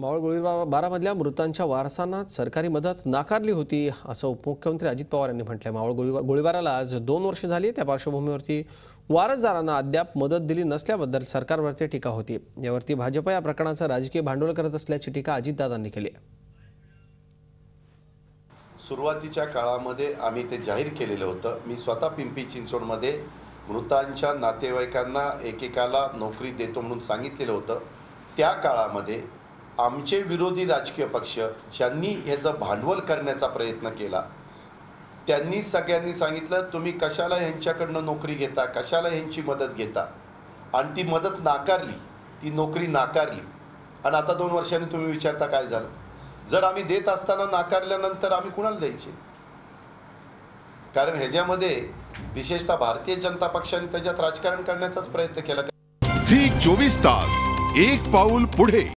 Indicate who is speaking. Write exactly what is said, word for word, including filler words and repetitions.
Speaker 1: मावळ गोळीबारामधल्या मृतांच्या वारसांना सरकारी मदत नाकारली होती असं उपमुख्यमंत्री अजित पवार यांनी म्हटलंय। मावळ गोळीबाराला आज दोन वर्ष झाली। त्या पार्श्वभूमीवरती वारसदारांना अद्याप मदत दिली नसल्याबद्दल सरकारवरती टीका होती। यावरती भाजप या प्रकरणाचं राजकीय भांडवल करत असल्याची टीका अजितदादांनी केली आहे।
Speaker 2: सुरुवातीच्या काळामध्ये आम्ही ते जाहीर केलेलं होतं। मी स्वतः पिंपरी चिंचवडमध्ये मृतांच्या नातेवाईकांना एकेकाला नोकरी देतो म्हणून सांगितलेलं होतं। त्या काळामध्ये आमचे विरोधी राजकीय पक्ष ज्यांनी ह्याचं भांडवल करण्याचा प्रयत्न केला त्यांनी सगळ्यांनी सांगितलं तुम्ही कशाला ह्यांच्याकडनं नोकरी घेता, कशाला ह्यांची मदत घेता, आणि ती मदत नाकारली, ती नोकरी नाकारली। आणि आता दोन वर्षांनी तुम्ही विचारता काय झालं? जर आम्ही देत असताना नाकारल्यानंतर आम्ही कुणाला द्यायचे? कारण ह्याच्यामध्ये विशेषतः भारतीय जनता पक्षाने त्याच्यात राजकारण करण्याचाच प्रयत्न केला।
Speaker 3: झी चोवीस तास एक पाऊल पुढे।